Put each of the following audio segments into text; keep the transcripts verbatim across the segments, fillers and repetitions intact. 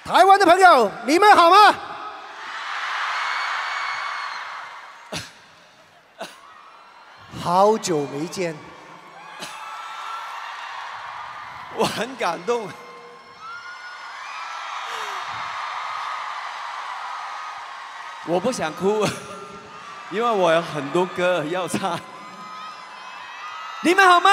台湾的朋友，你们好吗？好久没见， 我很感动。我不想哭，因為我有很多歌要唱。你們好嗎？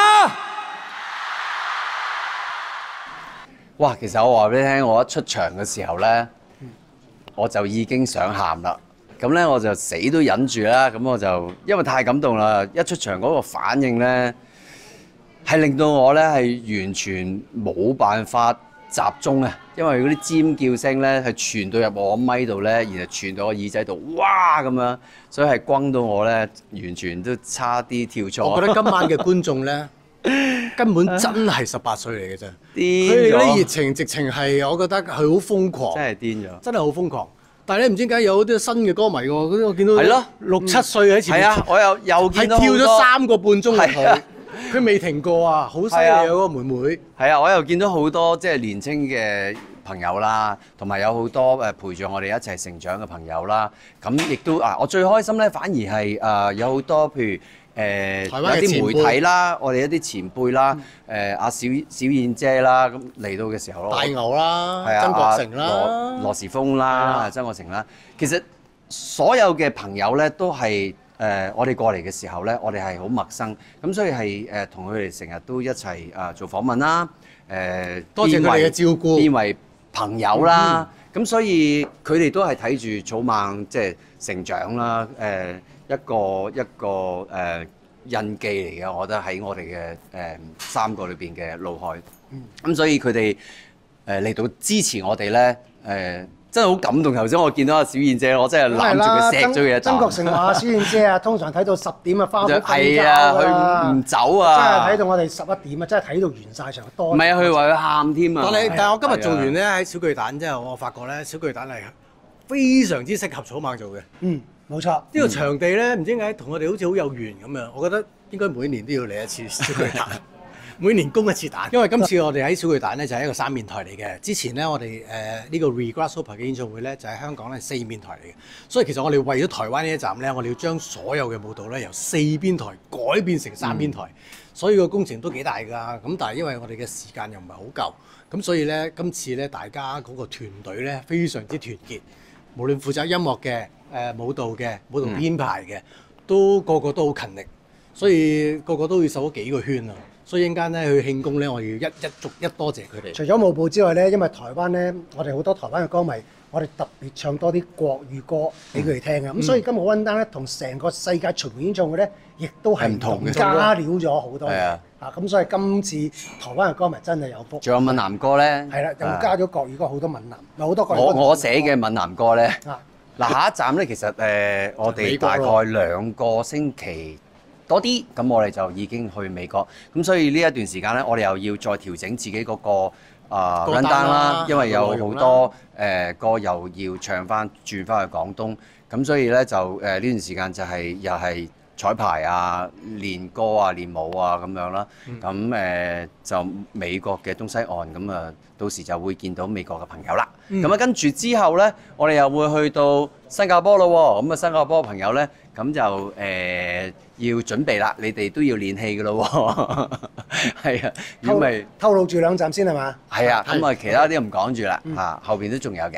哇！其實我話俾你聽，我一出場嘅時候咧，我就已經想喊啦。咁咧我就死都忍住啦。咁我就因為太感動啦，一出場嗰個反應咧，係令到我咧係完全冇辦法集中啊！因為嗰啲尖叫聲咧係傳到入我咪度咧，然後傳到我耳仔度，哇咁樣，所以係轟到我咧，完全都差啲跳錯。 我覺得今晚嘅觀眾咧，根本真係十八歲嚟嘅啫。 癲佢哋嗰啲咗， 熱情，直情係我覺得係好瘋狂， 真係癲咗。 真係好瘋狂。但係咧，唔知點解有啲新嘅歌迷喎，嗰啲我見到係咯六七歲喺前面， 係啊，我又又見到係跳咗好多三個半鐘落係啊去，佢未停過啊，好犀利啊！嗰個妹妹。 係啊，我又見到好多即係年青嘅朋友啦，同埋有好多誒陪住我哋一齊成長嘅朋友啦。咁亦都啊，我最開心咧，反而係誒、呃、有好多譬如誒、呃、 台灣嘅有啲媒前輩體啦，我哋一啲前輩啦，誒阿、小小燕姐啦，咁嚟到嘅時候咯， 大牛啦， 係啊， 曾國成羅啦， 羅時豐啦，曾國成啦。其實所有嘅朋友咧都係誒、呃，我哋過嚟嘅時候咧，我哋係好陌生，咁所以係誒同佢哋成日都一齊誒、呃、做訪問啦，誒、呃、 多謝佢哋嘅照顧變為朋友啦。咁、嗯、所以佢哋都係睇住草蜢即係成長啦，誒、呃、一個一個誒、呃、印記嚟嘅，我覺得喺我哋嘅誒三個裏邊嘅路海。咁、嗯、所以佢哋誒嚟到支持我哋咧，誒、呃。真係好感動！頭先我見到阿小燕姐，我真係攬住佢錫咗佢一啖。 曾國成話：小燕姐啊，通常睇到十點啊，翻屋企瞓覺係啊， 㗎啦佢唔走啊！ 真係睇到我哋十一點啊，真係睇到完晒場多。 唔係啊，佢話佢喊添啊！ 但係，但係我今日做完係咧喺小巨蛋之後，我發覺咧小巨蛋係非常之適合草蜢做嘅。嗯，冇錯。呢個場地咧，唔知點解同我哋好似好有緣咁樣。我覺得應該每年都要嚟一次小巨蛋。每年供一次蛋，因為今次我哋喺小巨蛋咧就係一個三面台嚟嘅。之前咧我哋誒呢個 Regrasshopper 嘅演唱會咧就喺香港咧四面台嚟嘅。所以其實我哋為咗台灣呢一站咧，我哋要將所有嘅舞蹈咧由四邊台改變成三邊台，嗯、所以個工程都幾大㗎。咁但係因為我哋嘅時間又唔係好夠，咁所以咧今次咧大家嗰個團隊咧非常之團結，無論負責音樂嘅、誒、呃、舞蹈嘅、舞蹈編排嘅，都個個都好勤力，所以個個都要守咗幾個圈啊！所以陣間咧去慶功咧，我要一一逐一多謝佢哋。除咗舞步之外咧，因為台灣咧，我哋好多台灣嘅歌迷，我哋特別唱多啲國語歌俾佢哋聽嘅。咁、嗯、所以今日溫丹咧，同成個世界巡迴演唱會咧，亦都係唔同嘅，加料咗好多嘢。啊，咁所以今次台灣嘅歌迷真係有福。 仲有閩南歌咧， 係啦，又加咗國語歌好多閩南，有好多國語歌。 我我寫嘅閩南歌咧，嗱、啊、下一站咧，其實誒、呃、我哋大概兩個星期多啲，咁我哋就已經去美國，咁所以呢一段時間咧，我哋又要再調整自己嗰、那個啊 run down 啦，因為有好多誒、呃、歌又要唱翻轉翻去廣東，咁所以咧就誒呢、呃、段時間就係、是、又係彩排啊、練歌啊、練舞啊咁樣啦，咁誒、嗯呃、就美國嘅東西岸，咁啊到時就會見到美國嘅朋友啦。咁啊、嗯、跟住之後咧，我哋又會去到新加坡咯喎，咁啊新加坡嘅朋友咧，咁就誒、呃、要準備啦，你哋都要練氣㗎咯喎，係啊，咁咪透露住兩站先係嘛？ 係啊，咁啊其他啲唔講住啦，嚇、嗯、後邊都仲有嘅。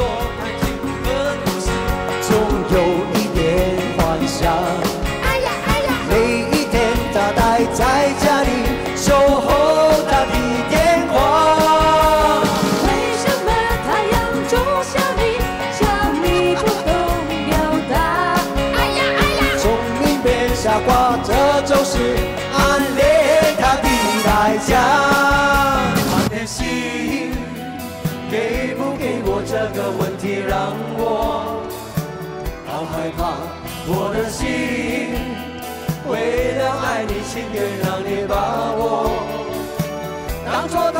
總有一點幻想，哎呀哎呀，每一天他待在家裡守候他的電話。為什麼太陽總想你，想你不懂表達？哎呀哎呀，從明變傻瓜，這就是暗戀他的代價。滿天星，給不給我這個問題讓我好害怕，我的心為了愛你，情願讓你把我當作